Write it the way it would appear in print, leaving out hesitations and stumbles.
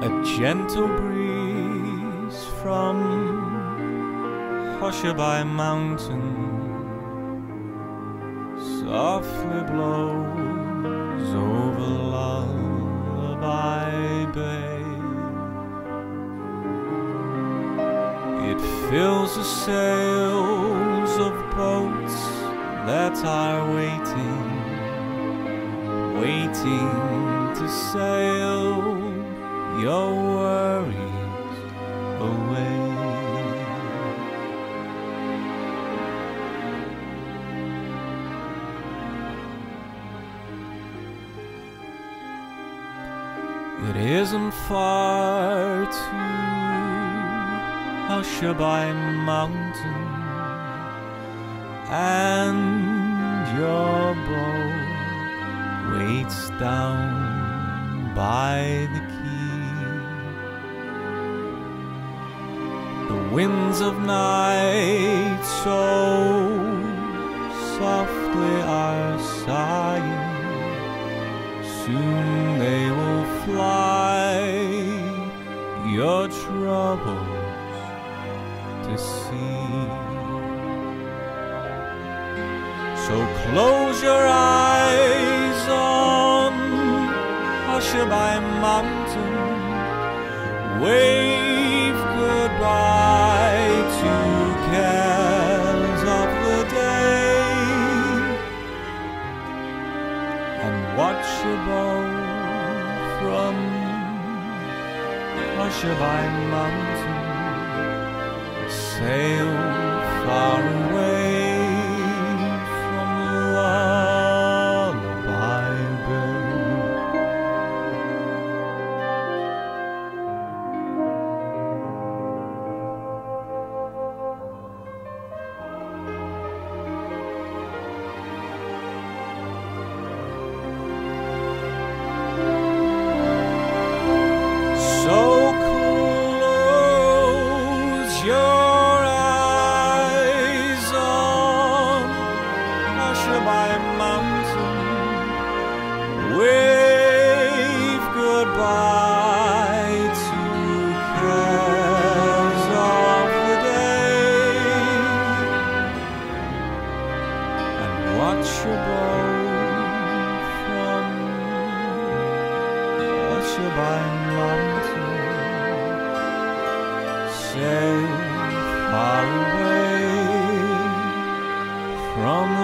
A gentle breeze from Hushabye Mountain softly blows over Lullaby Bay. It fills the sails of boats that are waiting to sail your worries away. It isn't far to Hushabye Mountain, and your boat waits down by the quay. The winds of night so softly are sighing, soon they will fly your troubles to see. So close your eyes on Hushabye Mountain, wave goodbye to cares of the day, and watch your boat from Hushabye Mountain sail far away from Lullaby Bay. So close your eyes on Hushabye Mountain, wave goodbye to cares of the day, and watch your boat from Hushabye Mountain sail far away from